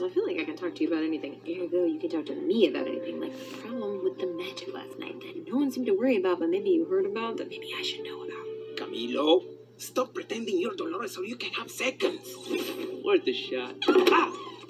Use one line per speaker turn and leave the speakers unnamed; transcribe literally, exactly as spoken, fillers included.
so I feel like I can talk to you about anything. Ergo, you can talk to me about anything, like the problem with the magic last night that no one seemed to worry about, but maybe you heard about, that maybe I should know about.
Camilo, stop pretending you're Dolores so you can have seconds.
Worth a shot.
Ah!